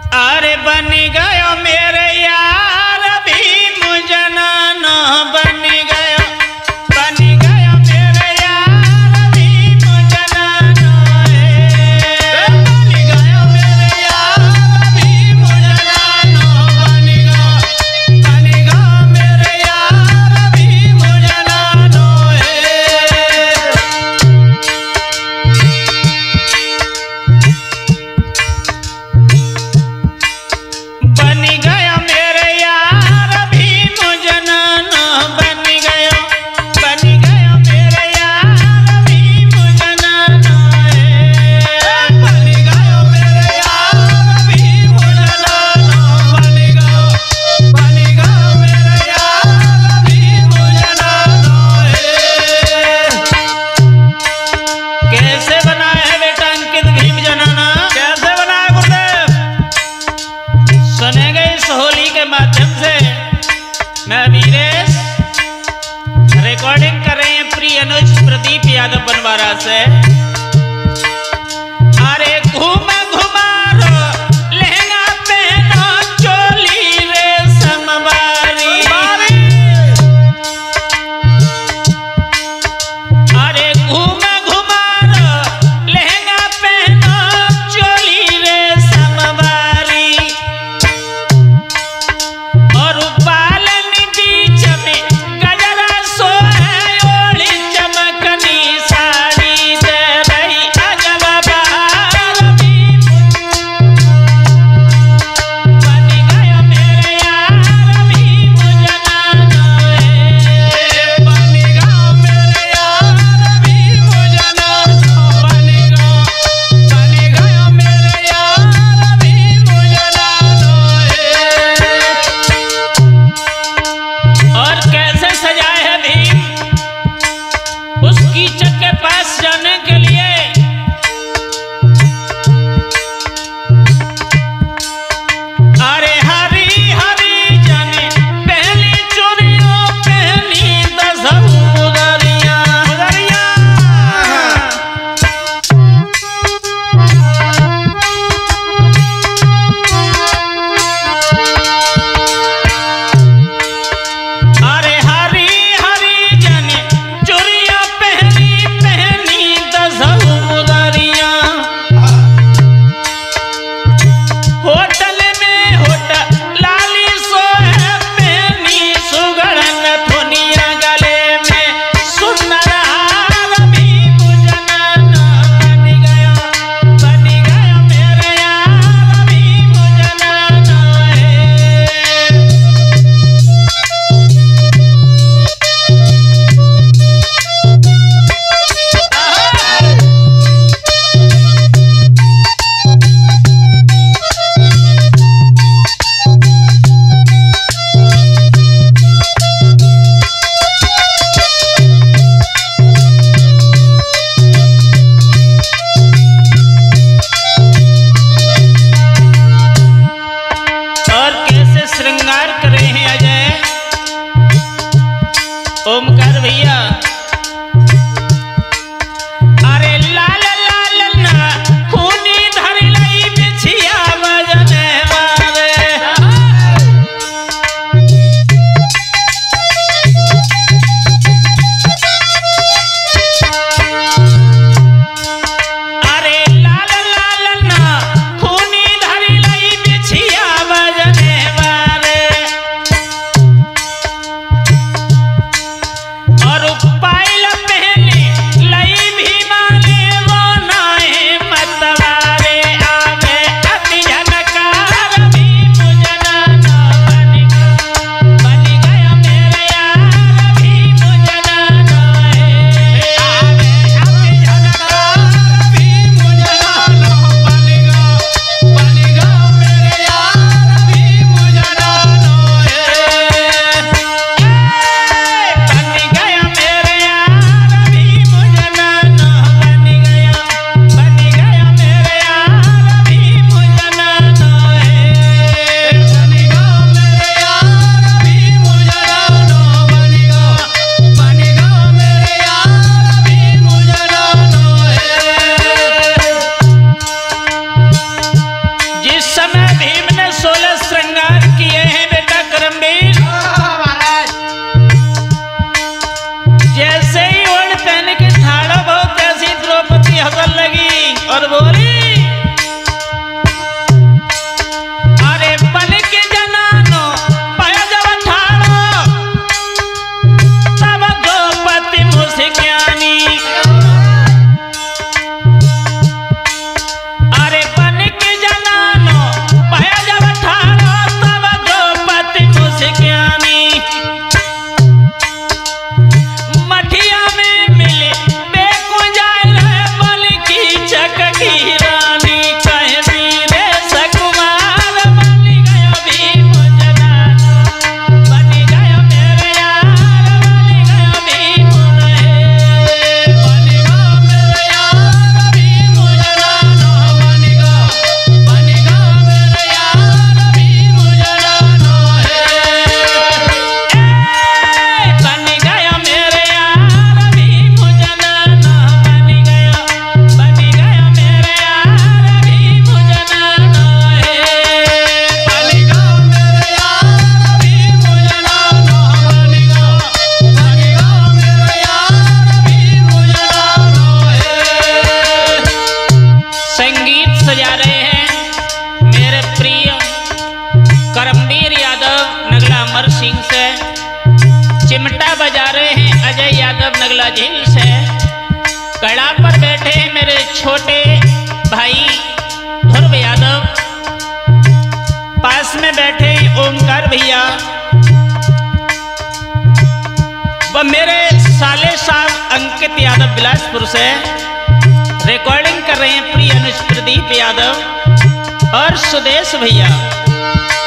अरे बन गयो मेरे यार भीम जनाना बन गयो मेरे यार भीम जनाना बन गयो मेरे यार भीम जनाना बन गयो मेरे यार भीम जनाना बन गया मेरे यार भीम जनाना बन गया मेरे यार भीम जनाना बन गया मेरे यार भीम जनाना बन गया मेरे यार भीम जनाना। कैसे बना है बेटा अंकित भीम जनाना? कैसे बना है गुरुदेव? सुनेंगे इस होली के माध्यम से। मैं वीरेश रिकॉर्डिंग कर रहे हैं प्रिय अनुज प्रदीप यादव बनवारा से। अरे घूमा घुमारो लहंगा पहनो चोली रे समवारी। अरे घूमा घुमारो लहंगा पहनो चोली रे समवारी। और बालन बीच में गजरा सोहे ओढ़ी चमकनी साड़ी दे। और बोली अरे बन के जनानो पाया जब ठाड़ो तब द्रौपदी मुस्कानी अरे बन के जनानो पाया जब ठाड़ो तब द्रौपदी मुस्कानी मठिया में मिले बेकुंजाल बल की चककी रानी कह वीरे सकुमार बन गया भीम जनाना बन गया मेरे यार बन गया भीम रे बन गया मेरे यार भीम जनाना बन गया मेरे यार भीम जनाना बन गया मेरे यार भीम जनाना बन गया मेरे यार भीम जनाना बन गया मेरे यार भीम जनाना बन गया मेरे यार भीम जनाना संगीत सजा रहे हैं मेरे प्रिय करमवीर यादव नगला अमर सिंह से चिमटा बजा रहे हैं अजय यादव नगला झील से कड़ा पर बैठे हैं मेरे छोटे भाई ध्रुव यादव पास में बैठे हैं ओमकार भैया व मेरे साले साहब अंकित यादव बिलासपुर से रिकॉर्डिंग कर रहे हैं प्रिय अनुज प्रदीप यादव और सुदेश भैया